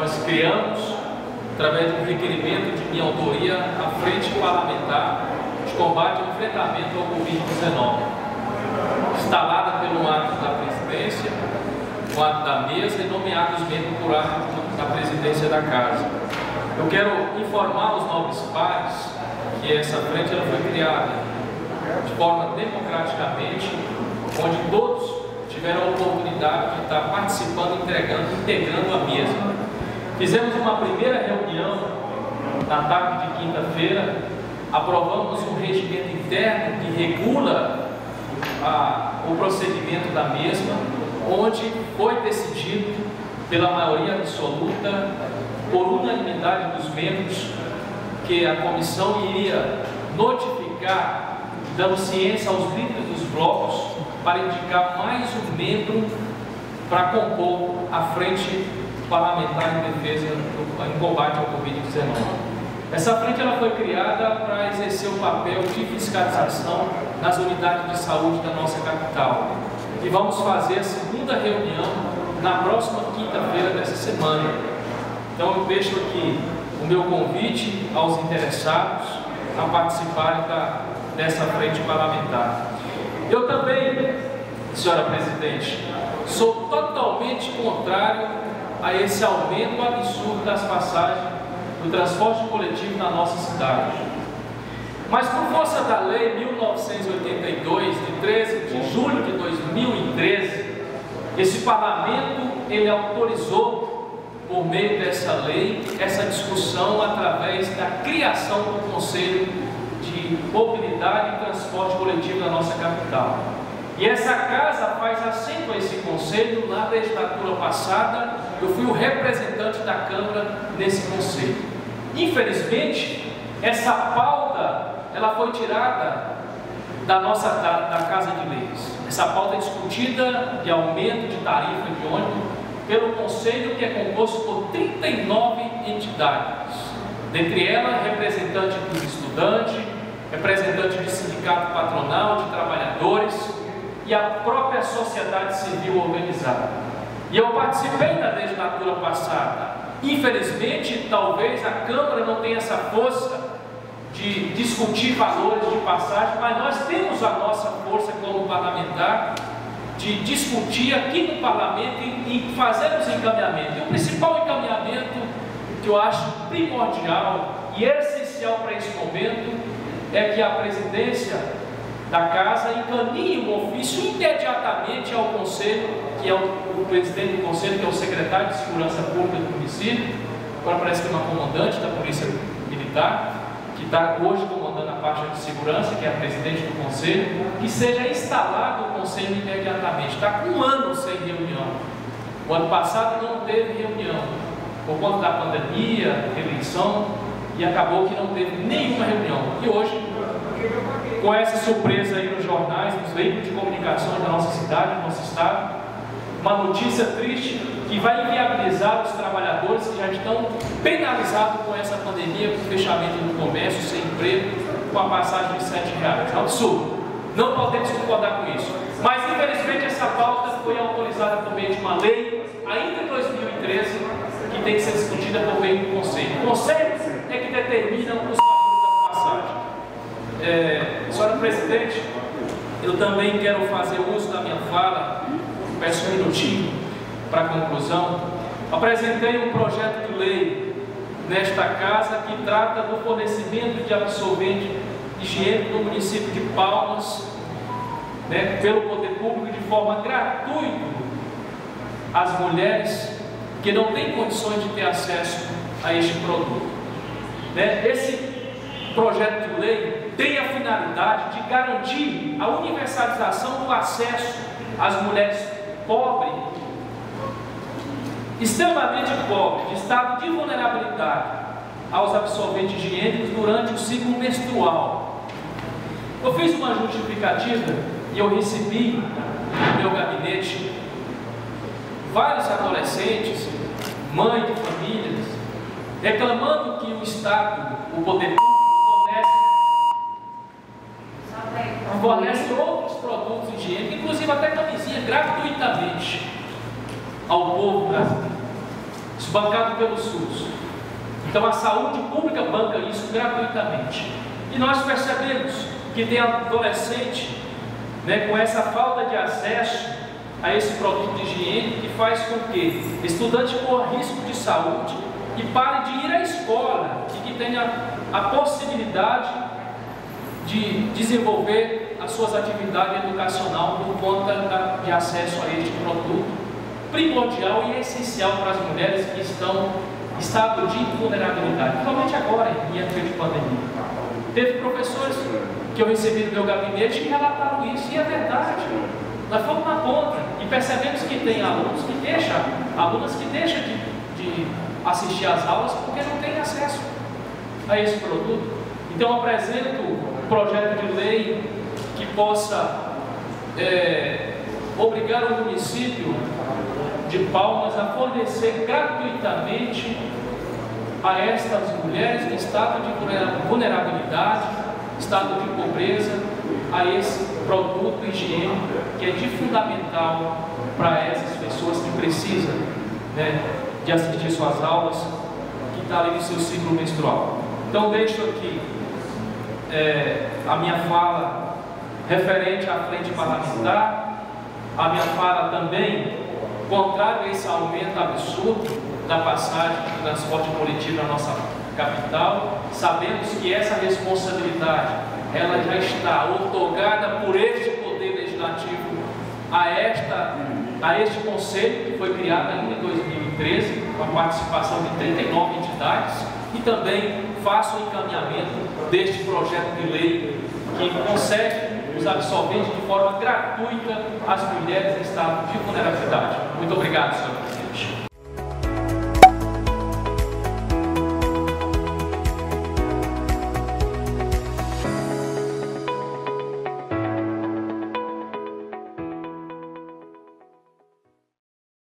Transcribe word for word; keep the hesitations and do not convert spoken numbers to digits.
nós criamos, através de um requerimento de minha autoria, a Frente Parlamentar de Combate ao Enfrentamento ao Covid dezenove, instalada pelo ato da presidência, o ato da mesa e nomeados membros por ato da presidência da Casa. Eu quero informar os nobres pares que essa frente ela foi criada de forma democraticamente, onde todos tiveram a oportunidade de estar participando, entregando, integrando a mesa. Fizemos uma primeira reunião na tarde de quinta-feira, aprovamos um regimento interno que regula a, o procedimento da mesma, onde foi decidido pela maioria absoluta, por unanimidade dos membros, que a comissão iria notificar, dando ciência aos líderes dos blocos, para indicar mais um membro para compor a Frente Parlamentar em Defesa do, em combate ao Covid dezenove. Essa frente ela foi criada para exercer o papel de fiscalização nas unidades de saúde da nossa capital. E vamos fazer a segunda reunião na próxima quinta-feira dessa semana. Então eu deixo aqui o meu convite aos interessados a participarem da, dessa frente parlamentar. Eu também, senhora presidente, sou totalmente contrário a esse aumento absurdo das passagens do transporte coletivo na nossa cidade. Mas por força da Lei mil novecentos e oitenta e dois, de treze de julho de dois mil e treze, esse Parlamento ele autorizou, por meio dessa lei, essa discussão através da criação do Conselho de Mobilidade e Transporte Coletivo da nossa capital. E essa casa faz assento a esse conselho. Na legislatura passada, eu fui o representante da Câmara nesse conselho. Infelizmente, essa pauta ela foi tirada da nossa da, da Casa de Leis. Essa pauta é discutida de aumento de tarifa de ônibus pelo conselho, que é composto por trinta e nove entidades, dentre elas representante dos estudantes, representante de sindicato patronal, de trabalhadores e a própria sociedade civil organizada. E eu participei da legislatura passada. Infelizmente, talvez a Câmara não tenha essa força de discutir valores de passagem, mas nós temos a nossa força como parlamentar de discutir aqui no Parlamento e, e fazer os encaminhamentos. E o principal encaminhamento que eu acho primordial e essencial para esse momento é que a presidência da Casa encaminhe um ofício imediatamente ao Conselho, que é o, o presidente do Conselho, que é o secretário de Segurança Pública do município, agora parece que é uma comandante da Polícia Militar, que está hoje comandando a parte de segurança, que é a presidente do Conselho, que seja instalado o Conselho imediatamente. Está com um ano sem reunião. O ano passado não teve reunião, por conta da pandemia, eleição, e acabou que não teve nenhuma reunião. E hoje, com essa surpresa aí nos jornais, nos veículos de comunicação da nossa cidade, do nosso estado, uma notícia triste que vai inviabilizar os trabalhadores que já estão penalizados com essa pandemia, com o fechamento do comércio, sem emprego, com a passagem de sete reais. É um absurdo. Não podemos concordar com isso. Mas, infelizmente, essa pauta foi autorizada por meio de uma lei, ainda em dois mil e treze, que tem que ser discutida por meio do Conselho. O Conselho é que determina os valores das passagens. É, senhora presidente, eu também quero fazer uso da minha fala, peço um minutinho para a conclusão. Apresentei um projeto de lei nesta casa que trata do fornecimento de absorvente higiênico no município de Palmas, né, pelo poder público, de forma gratuita às mulheres que não têm condições de ter acesso a este produto. Né? Esse projeto de lei tem a finalidade de garantir a universalização do acesso às mulheres pobres, extremamente pobres, de estado de vulnerabilidade, aos absorventes higiênicos durante o ciclo menstrual. Eu fiz uma justificativa e eu recebi no meu gabinete vários adolescentes, mães de famílias, reclamando que o Estado, o poder público, fornece outros produtos higiênicos, inclusive até camisinha, gratuitamente ao povo brasileiro. Isso bancado pelo SUS. Então a saúde pública banca isso gratuitamente. E nós percebemos que tem adolescente, né, com essa falta de acesso a esse produto de higiene, que faz com que estudante corra risco de saúde e pare de ir à escola e que tenha a possibilidade de desenvolver as suas atividades educacionais por conta de acesso a este produto primordial e essencial para as mulheres que estão em estado de vulnerabilidade, principalmente agora, em época de pandemia. Teve professores que eu recebi no meu gabinete que relataram isso, e é verdade. Nós fomos na conta e percebemos que tem alunos que deixam, alunas que deixam de, de assistir às aulas porque não têm acesso a esse produto. Então eu apresento um projeto de lei que possa é, obrigar o município de Palmas a fornecer gratuitamente a estas mulheres em estado de vulnerabilidade, estado de pobreza, a esse produto higiênico que é de fundamental para essas pessoas que precisam, né, de assistir suas aulas, que está ali no seu ciclo menstrual. Então deixo aqui é, a minha fala referente à frente parlamentar, a minha fala também contrário a esse aumento absurdo da passagem de transporte coletivo na nossa capital. Sabemos que essa responsabilidade ela já está outorgada por este Poder Legislativo a, esta, a este Conselho, que foi criado ainda em dois mil e treze, com a participação de trinta e nove entidades, e também faço o encaminhamento deste projeto de lei que consegue os absolventes de forma gratuita as mulheres em estado de vulnerabilidade. Muito obrigado, senhor presidente.